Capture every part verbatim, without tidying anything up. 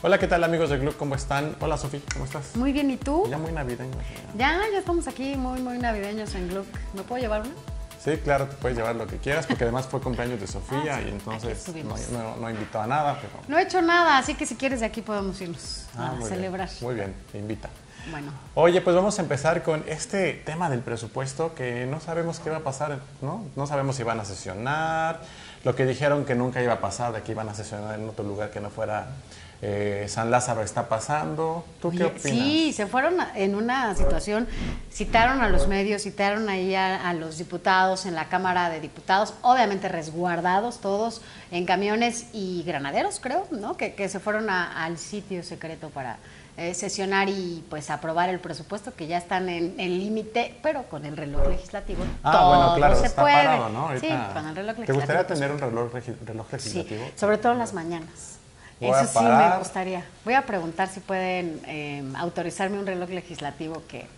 Hola, ¿qué tal amigos del club? ¿Cómo están? Hola Sofía, ¿cómo estás? Muy bien, ¿y tú? Ya muy navideños. Ya, ya estamos aquí muy, muy navideños en Gluck. ¿Me puedo llevar una? Sí, claro, te puedes llevar lo que quieras, porque además fue cumpleaños de Sofía Ah, sí, y entonces aquí no, estuvimos. no, no invitó a nada, pero... No he hecho nada, así que si quieres de aquí podemos irnos Ah, a muy celebrar. Bien, muy bien, te invita. Bueno. Oye, pues vamos a empezar con este tema del presupuesto que no sabemos qué va a pasar, ¿no? No sabemos si van a sesionar, lo que dijeron que nunca iba a pasar, de que iban a sesionar en otro lugar que no fuera eh, San Lázaro está pasando. ¿Tú Oye, qué opinas? sí, se fueron a- en una situación, citaron a los medios, citaron ahí a, a los diputados en la Cámara de Diputados, obviamente resguardados todos en camiones y granaderos, creo, ¿no? Que, que se fueron a- al sitio secreto para eh, sesionar y pues aprobar el presupuesto, que ya están en el límite, pero con el reloj legislativo Ah, todo bueno, claro, se está puede. parado, ¿no? Sí, Ahorita- con el reloj ¿Te legislativo. gustaría pues, tener un reloj, regi- reloj legislativo? Sí, sobre todo en las mañanas. Voy a Eso sí me parar. gustaría. Voy a preguntar si pueden eh, autorizarme un reloj legislativo que,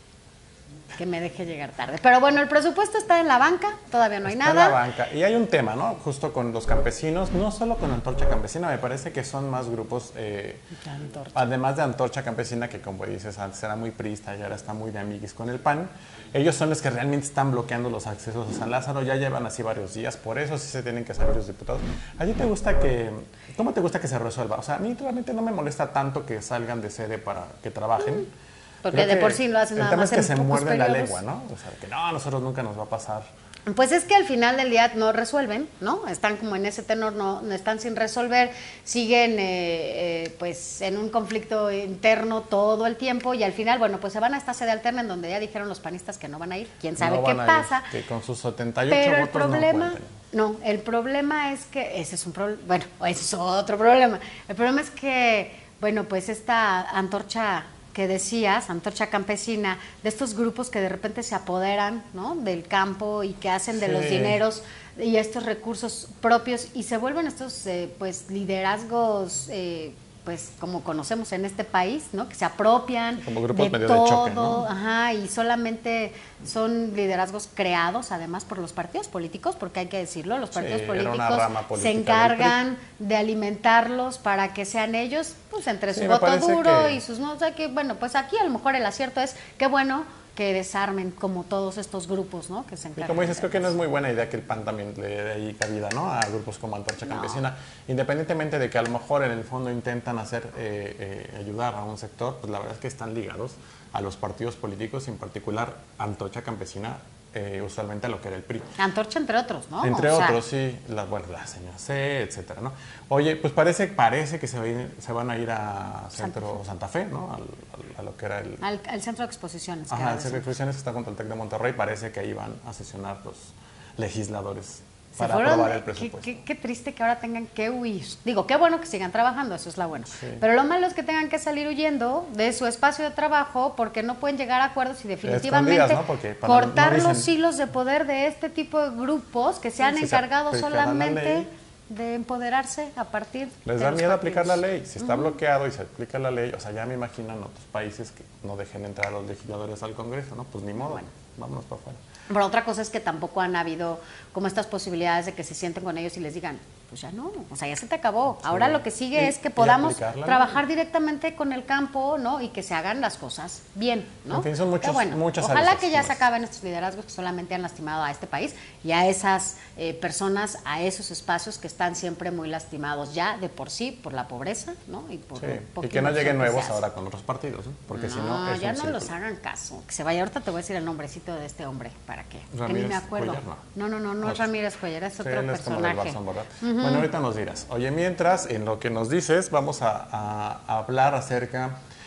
que me deje llegar tarde. Pero bueno, el presupuesto está en la banca, todavía no hay Está en nada. la banca. Y hay un tema, ¿no? Justo con los campesinos, no solo con Antorcha Campesina, me parece que son más grupos, eh, La Antorcha. además de Antorcha Campesina, que como dices, antes era muy priista y ahora está muy de amiguis con el P A N, ellos son los que realmente están bloqueando los accesos a San Lázaro, ya llevan así varios días, por eso sí se tienen que salir los diputados. ¿A ti te gusta que, cómo te gusta que se resuelva? O sea, a mí realmente no me molesta tanto que salgan de sede para que trabajen. Porque Creo de que por sí lo hacen el nada tema más es que en se pocos muerden la periodos. lengua, ¿no? O sea, que no, a nosotros nunca nos va a pasar. Pues es que al final del día no resuelven, ¿no? Están como en ese tenor, no, no están sin resolver, siguen eh, eh, pues en un conflicto interno todo el tiempo y al final, bueno, pues se van a esta sede alterna en donde ya dijeron los panistas que no van a ir, quién sabe No qué van a ir, pasa. que con sus setenta y ocho Pero el votos problema, no cuenten. no, el problema es que, ese es un problema, bueno, ese es otro problema. El problema es que, bueno, pues esta antorcha que decías, antorcha campesina, de estos grupos que de repente se apoderan, ¿no?, del campo y que hacen de Sí. los dineros y estos recursos propios y se vuelven estos, eh, pues, liderazgos, eh, pues, como conocemos en este país, ¿no?, que se apropian Como grupos de medio de todo, choque, ¿no? ajá, y solamente son liderazgos creados además por los partidos políticos, porque hay que decirlo, los partidos Sí, era una políticos rama política se del encargan de alimentarlos para que sean ellos, pues entre Sí, su me voto parece duro que- y sus no, o sea que bueno, pues aquí a lo mejor el acierto es qué bueno que desarmen como todos estos grupos, ¿no?, que se Y encargan. como dices, de creo que no es eso. muy buena idea que el P A N también le dé ahí cabida, ¿no?, a grupos como Antorcha Campesina. Independientemente de que a lo mejor en el fondo intentan hacer, eh, eh, ayudar a un sector, pues la verdad es que están ligados a los partidos políticos, en particular Antorcha Campesina, eh, usualmente a lo que era el P R I. Antorcha entre otros, ¿no? Entre O sea, otros, sí, la, bueno, la señora C, etcétera, ¿no? Oye, pues parece, parece que se, va a ir- se van a ir a Centro Santa Fe, ¿no? Al- al- a lo que era el... al, al centro de exposiciones. que Ajá, ahora el Centro de decimos. Exposiciones que está junto al TEC de Monterrey, parece que ahí van a sesionar los legisladores Se para fueron, aprobar el qué, presupuesto. qué- qué triste que ahora tengan que huir. Digo, qué bueno que sigan trabajando, eso es la bueno. Sí. Pero lo malo es que tengan que salir huyendo de su espacio de trabajo porque no pueden llegar a acuerdos y definitivamente Escondidas, ¿no? Porque para- cortar no dicen- los hilos de poder de este tipo de grupos que se han Sí, si se encargado aplicara la solamente ley. de empoderarse a partir Les de da los miedo aplicar la partidos. ley. Si está bloqueado y se aplica la ley, o sea, ya me imagino en otros países que no dejen entrar a los legisladores al Congreso, ¿no? Pues ni modo, Bueno. vámonos para afuera. Pero otra cosa es que tampoco han habido como estas posibilidades de que se sienten con ellos y les digan, pues ya no, o sea, ya se te acabó. Ahora lo que sigue Y- es que y podamos aplicar la trabajar directamente con el campo, ¿no? Y que se hagan las cosas bien, ¿no? En fin, son muchos- Pero bueno, muchas ojalá aristas, que ya más. se acaben estos liderazgos que solamente han lastimado a este país y a esas eh, personas, a esos espacios que están siempre muy lastimados ya de por sí por la pobreza, ¿no? Y por Sí, lo y poca que no lleguen inversión que se nuevos hace. ahora con otros partidos, ¿no? Porque si no es ya un no los círculo. hagan caso. Que se vaya, ahorita te voy a decir el nombrecito de este hombre, ¿para qué? Que ni Ramírez me acuerdo. Cuellar, no, no, no, no es No, Ramírez Cuellar, es Sí, otro él es como del personaje. Barça, ¿verdad? Bueno, ahorita nos dirás. Oye, mientras, en lo que nos dices, vamos a, a- a hablar acerca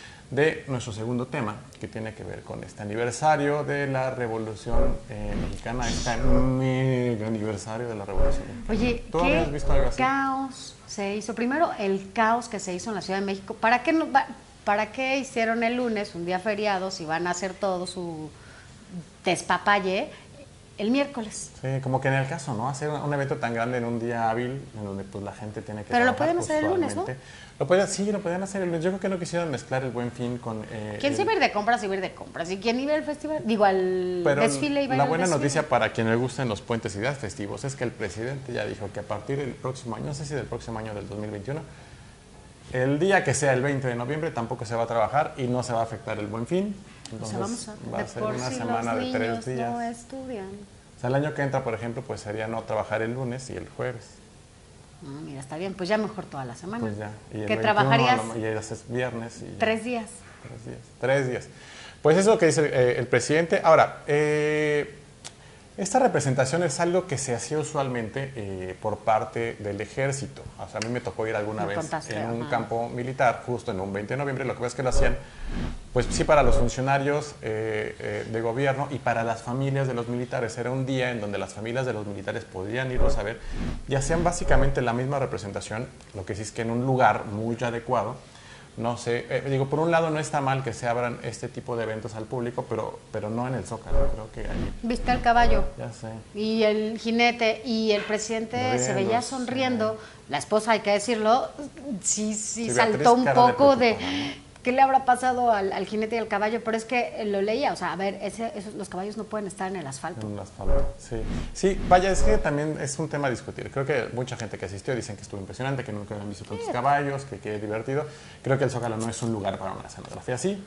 de nuestro segundo tema, que tiene que ver con este aniversario de la Revolución eh, Mexicana, este mega aniversario de la Revolución Mexicana. Oye, ¿Tú habías qué visto algo así? caos se hizo. Primero, el caos que se hizo en la Ciudad de México. ¿Para qué, no, va- ¿Para qué hicieron el lunes, un día feriado, si van a hacer todo su despapalle el miércoles? Sí, como que en el caso, ¿no? Hacer un evento tan grande en un día hábil, en donde pues la gente tiene que Pero lo trabajar, pueden hacer el lunes, ¿no? usualmente. Lo podían, sí, lo podían hacer el lunes. Yo creo que no quisieron mezclar el Buen Fin con... Eh, ¿Quién el- se iba a ir de compras, iba a ir de compras? ¿Y quién iba a ir al festival? Digo, al Pero desfile iba a ir la al buena desfile. noticia para quien le gusten los puentes y días festivos es que el presidente ya dijo que a partir del próximo año, no sé si del próximo año del dos mil veintiuno, El día que sea el veinte de noviembre tampoco se va a trabajar y no se va a afectar el Buen Fin. Entonces, o sea, vamos a, va a ser una si semana de tres días. No estudian. O sea, el año que entra, por ejemplo, pues sería no trabajar el lunes y el jueves. Ah, mira, está bien, pues ya mejor toda la semana. Pues ya. Y el que veintiuno, trabajarías y es viernes. Y tres días. Tres días. Tres días. Pues eso que dice eh, el presidente. Ahora, eh, esta representación es algo que se hacía usualmente eh, por parte del ejército. O sea, a mí me tocó ir alguna me vez contaste, en un ajá. campo militar, justo en un veinte de noviembre. Lo que pasa es que lo hacían, pues sí, para los funcionarios eh, eh, de gobierno y para las familias de los militares. Era un día en donde las familias de los militares podrían irlos a ver y hacían básicamente la misma representación, lo que sí es que en un lugar muy adecuado. No sé, eh, digo, por un lado no está mal que se abran este tipo de eventos al público, pero, pero no en el Zócalo, creo que ahí. ¿Viste el caballo? Ya sé. Y el jinete, y el presidente Riendo, se veía sonriendo. sí. La esposa, hay que decirlo, sí, sí, Sí, saltó Beatriz, un cara de poco de, preocupada, ¿no? ¿qué le habrá pasado al, al jinete y al caballo? Pero es que lo leía, o sea, a ver, ese, esos, los caballos no pueden estar en el asfalto. En un asfalto, sí. Sí, vaya, es que también es un tema a discutir. Creo que mucha gente que asistió dicen que estuvo impresionante, que nunca habían visto tantos caballos, que qué divertido. Creo que el Zócalo no es un lugar para una escenografía así.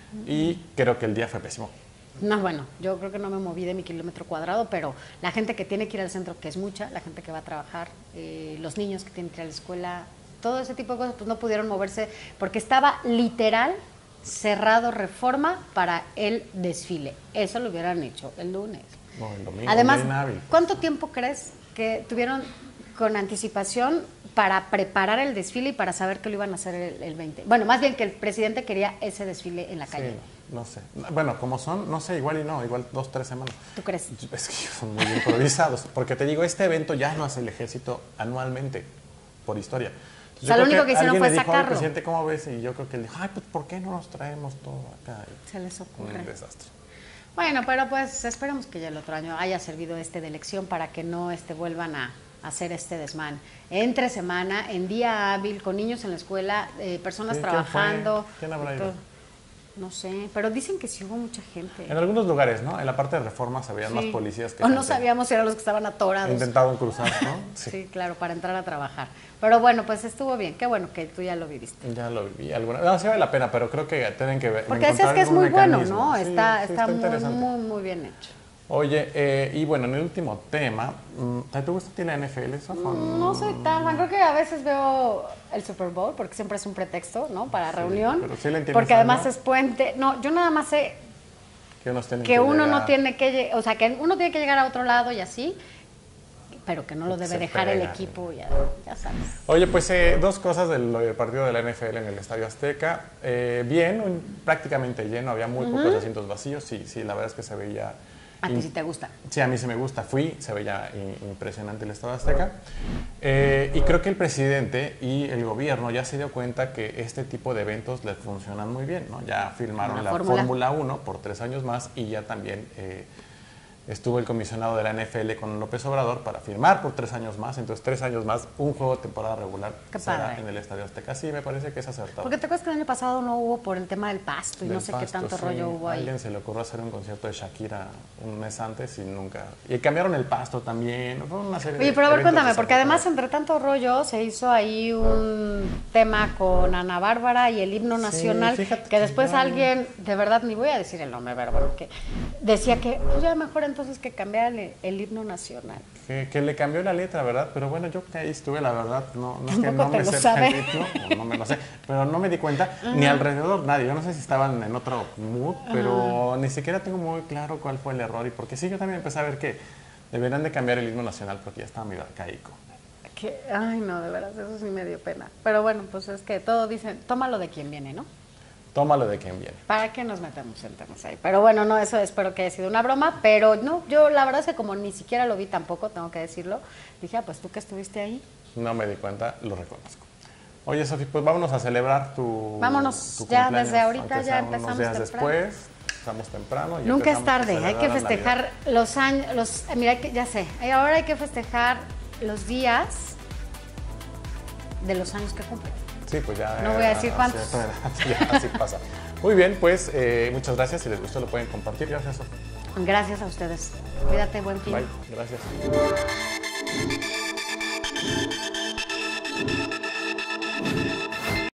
Y creo que el día fue pésimo. No, bueno, yo creo que no me moví de mi kilómetro cuadrado, pero la gente que tiene que ir al centro, que es mucha, la gente que va a trabajar, eh, los niños que tienen que ir a la escuela, todo ese tipo de cosas, pues no pudieron moverse porque estaba literal cerrado Reforma para el desfile. Eso lo hubieran hecho el lunes. No, el domingo. Además, bien hábil. ¿cuánto tiempo crees que tuvieron con anticipación para preparar el desfile y para saber que lo iban a hacer el, el veinte? Bueno, más bien que el presidente quería ese desfile en la calle. Sí, no, no sé. Bueno, como son, no sé, igual y no, igual dos, tres semanas. ¿Tú crees? Es que son muy improvisados. Porque te digo, este evento ya lo hace el ejército anualmente, por historia. O sea, lo único que hicieron fue dijo, sacarlo. presidente, ¿cómo ves? Y yo creo que él dijo, ay, pues ¿por qué no nos traemos todo acá? Se les ocurre. Un desastre. Bueno, pero pues esperemos que ya el otro año haya servido este de lección para que no este, vuelvan a hacer este desmán. Entre semana, en día hábil, con niños en la escuela, eh, personas Sí, ¿quién trabajando. fue? ¿Quién habrá ido? todo. No sé, pero dicen que sí hubo mucha gente. En algunos lugares, ¿no? En la parte de Reforma se veían Sí. más policías que O no gente. sabíamos si eran los que estaban atorados. Intentaron cruzar, ¿no? Sí. claro, para entrar a trabajar. Pero bueno, pues estuvo bien. Qué bueno que tú ya lo viviste. Ya lo viví. Alguna... No, sí vale la pena, pero creo que tienen que ver. Porque decías que es muy bueno, ¿no? Sí, está sí, está, muy, interesante. muy, muy bien hecho. Oye, eh, y bueno, en el último tema, ¿te gusta a ti la N F L, Sof? No soy tan fan, creo que a veces veo el Super Bowl porque siempre es un pretexto, ¿no? Para Sí, reunión. pero sí le entiendes Porque además algo. es puente. No, yo nada más sé Que, unos tienen que uno llegar- no tiene que, lle- o sea, que uno tiene que llegar a otro lado y así, pero que no lo debe Se dejar el pega. equipo, ya, ya sabes. Oye, pues eh, dos cosas del, del partido de la N F L en el Estadio Azteca. Eh, bien, un- prácticamente lleno, había muy pocos asientos vacíos. Sí, sí, la verdad es que se veía... A ti in- sí te gusta. Sí, a mí sí me gusta. Fui, se veía in- impresionante el Estadio Azteca. Eh, y creo que el presidente y el gobierno ya se dio cuenta que este tipo de eventos les funcionan muy bien, ¿no? Ya firmaron La la Fórmula. Fórmula uno por tres años más y ya también eh, estuvo el comisionado de la N F L con López Obrador para firmar por tres años más. Entonces, tres años más, un juego de temporada regular Qué será padre. en el Estadio Azteca. Sí, me parece que es acertado. Porque te acuerdas que el año pasado no hubo por el tema del pasto y Del no sé qué pasto, tanto sí. rollo hubo A ahí. alguien se le ocurrió hacer un concierto de Shakira un mes antes y nunca... Y cambiaron el pasto también. Fue una serie Oye, de pero a ver, eventos cuéntame, porque además desafortunados. entre tanto rollo se hizo ahí un tema con Ana Bárbara y el himno Sí, nacional, fíjate que que después yo- alguien, de verdad, ni voy a decir el nombre, pero bueno, que decía que pues ya mejor entonces que cambiar el, el himno nacional. Que, que le cambió la letra, ¿verdad? Pero bueno, yo que ahí estuve, la verdad, no, no es que Tampoco no te me lo sé sabe. el ritmo, o no me lo sé, pero no me di cuenta, ni alrededor nadie. Yo no sé si estaban en otro mood, pero ni siquiera tengo muy claro cuál fue el error. Y porque sí, yo también empecé a ver que deberían de cambiar el himno nacional porque ya estaba muy arcaico. Que, ay, no, de veras, eso sí me dio pena. Pero bueno, pues es que todo dicen, tómalo de quien viene, ¿no? Tómalo de quien viene. ¿Para qué nos metemos en temas ahí? Pero bueno, no, eso espero que haya sido una broma, pero no, yo la verdad es que como ni siquiera lo vi tampoco, tengo que decirlo, dije, ah, pues tú que estuviste ahí. No me di cuenta, lo reconozco. Oye, Sofi, pues vámonos a celebrar tu Vámonos, tu ya cumpleaños, desde ahorita aunque ya sea empezamos unos días temprano. después, estamos temprano. y Nunca es empezamos a tarde, hay que celebrar la festejar Navidad. los años, los, eh, mira, hay que- ya sé, eh, ahora hay que festejar los días de los años que cumplen. Sí, pues ya. No voy a decir eh, cuántos. cierta edad, ya así pasa. Muy bien, pues eh, muchas gracias. Si les gustó, lo pueden compartir. Gracias, Sofi. Gracias a ustedes. Cuídate, buen fin. Bye. Gracias.